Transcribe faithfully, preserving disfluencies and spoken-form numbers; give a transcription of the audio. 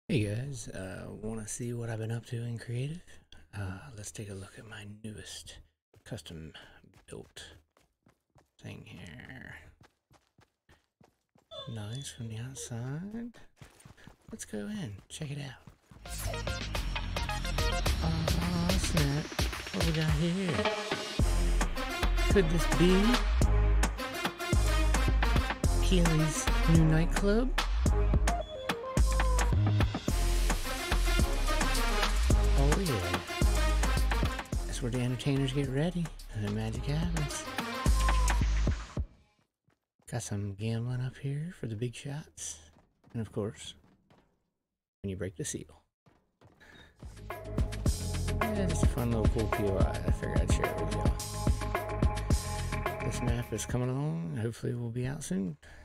Hey guys, uh, want to see what I've been up to in creative? Uh, let's take a look at my newest custom built thing here. Nice from the outside. Let's go in, check it out. Oh snap, what we got here? Could this be Peelys' new nightclub? Oh yeah, that's where the entertainers get ready and the magic happens. Got some gambling up here for the big shots, and of course, when you break the seal. Yeah, just a fun little cool P O I. I figured I'd share it with y'all. This map is coming along. Hopefully we'll be out soon.